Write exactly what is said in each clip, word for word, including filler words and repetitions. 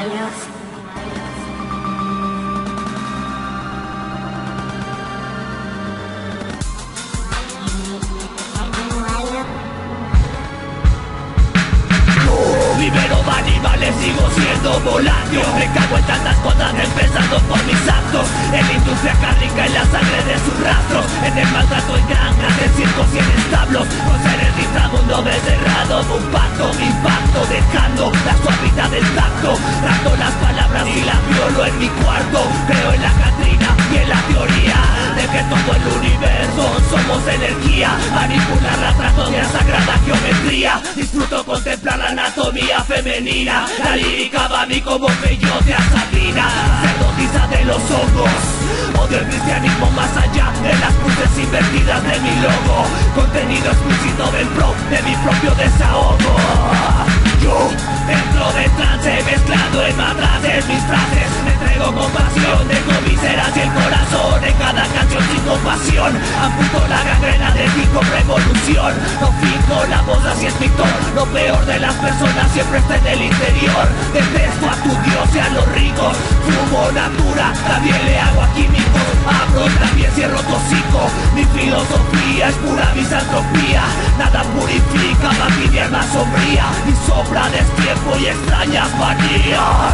Libero animales, sigo siendo volátil. Me cago en tantas cosas, empezando por mis actos. En la industria cárnica, en la sangre de sus rastros. En el maltrato en granjas, en circos y en establos. Con seres de inframundo deserrados. Un pacto, impacto, dejando la suavidad del tacto. Trato las palabras y las violo en mi cuarto. Creo en la Catrina y en la teoría de que todo el universo somos energía. Manipularla trato de la sagrada geometría. Disfruto contemplar la anatomía femenina. La lírica va a mí como peyote a Sabrina. Sacerdotisa de los hongos. Odio el cristianismo más allá de las cruces invertidas de mi logo. Contenido explícito del pro, de mi propio desahogo. Yo entro de trance, mezclado en matraces mis frases. Me entrego con pasión, dejo vísceras y el corazón en cada canción sin compasión. Amputo la gangrena de ti con revolución. No fijo la voz, así es mi tono. Lo peor de las personas siempre está en el interior. Detesto a tu Dios y a los ricos. Fumo natura, también le hago a químicos. Abro y también cierro tu hocico. Mi filosofía es pura misantropía. Nada purifica más que mi alma sombría. Mi sombra destiempo y extrañas manías.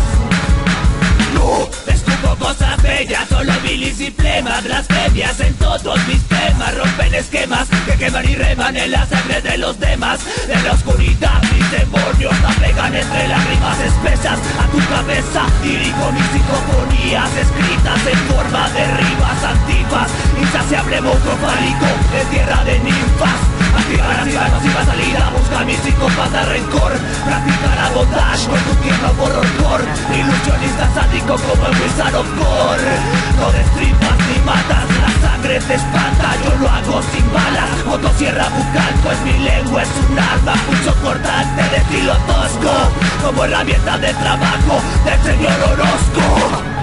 No, escupo cosas bellas, solo bilis y plemas. Blasfemias en todos mis temas. Rompen esquemas que queman y reman en la sangre de los demás. De la oscuridad mis demonios navegan entre lágrimas espesas. A tu cabeza dirijo mis psicofonías escritas en forma de rimas antiguas. Insaciable monstruo fálico en tierra de ninfas. Activar activa nociva salida, busca mi psicópata rencor. Practicar bondage con tu tierno horror. Ilusionista sádico como el Wizard of Gore. No destripas ni matas, la sangre te espanta. Yo lo hago sin balas, motosierra bucal, pues mi lengua es un arma. Pulso cortante de estilo tosco, como herramienta de trabajo del señor Orozco.